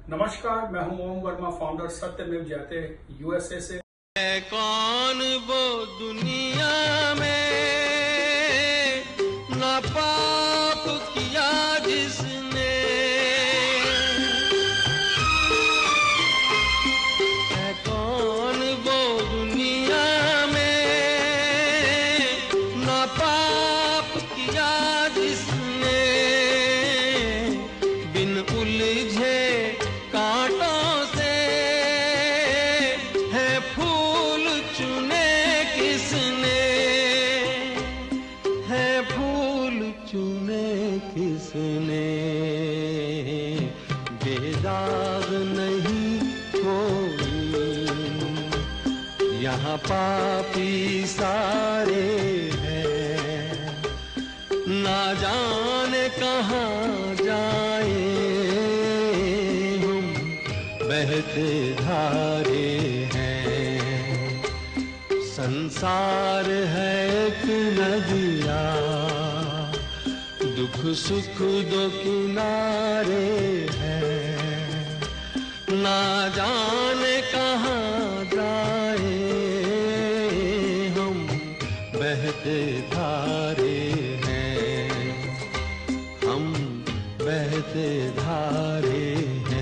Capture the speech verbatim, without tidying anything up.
नमस्कार, मैं हूं ओम वर्मा, फाउंडर सत्यमेव जयते यूएसए से। है कौन वो दुनिया में ना पाप किया जिसने, है कौन वो दुनिया में ना पाप किया जिसने, बिन उलझे कांटों से है फूल चुने किसने, है फूल चुने किसने, बेदाग नहीं कोई यहाँ पापी सारे हैं, ना जाने कहाँ जाए हम बहते धारे हैं। संसार है एक नदिया, दुख सुख दो किनारे हैं, ना जाने कहाँ जाए हम बहते धारे हैं, हम बहते धारे हैं।